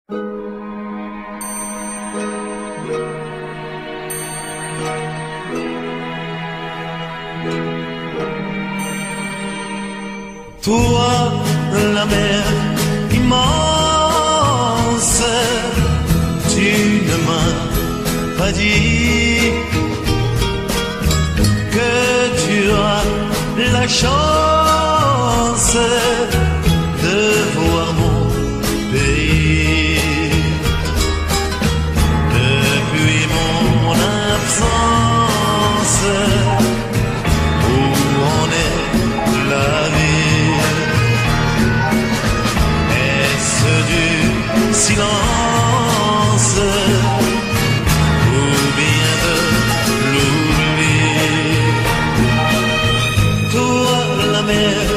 Toi, la mer immense, tu ne m'as pas dit que tu as la chance de voir mon pays. Depuis mon absence, où en est la vie? Est-ce du silence ou bien de l'oubli? Toi, la mer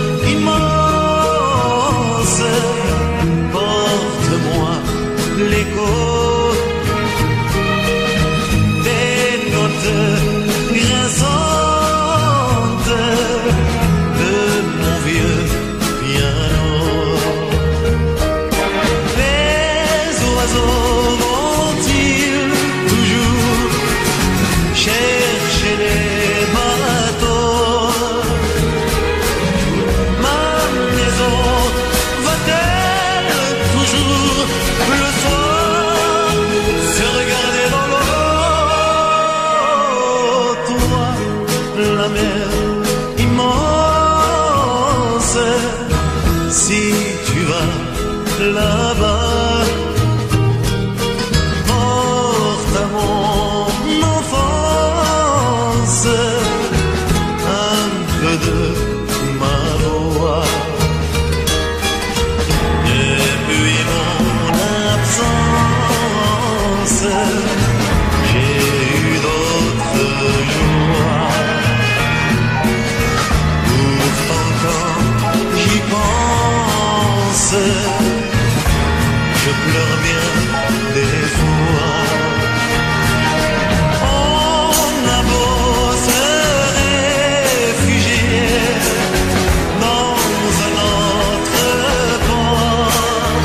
immense, porte-moi l'écho des notes grinçantes de mon vieux piano. Les oiseaux vont-ils toujours chercher les bateaux? Ma maison va-t-elle toujours le soir se regarder dans l'eau? Toi, la mer immense, si tu vas là-bas, porte à mon enfance un peu de ma voix. Depuis mon absence, j'ai eu d'autres joies. Pourtant quand j'y pense, je pleure bien des fois. On a beau se réfugier dans un autre port,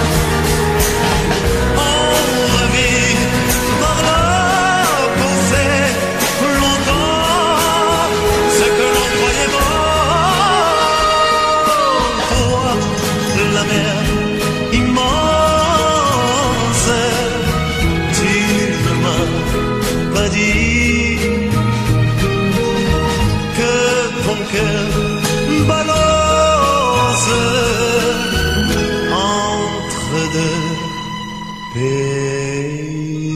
on revit par la pensée longtemps ce que l'on croyait mort. Toi, la mer immense, tu ne m'as pas dit que ton cœur balance entre deux pays.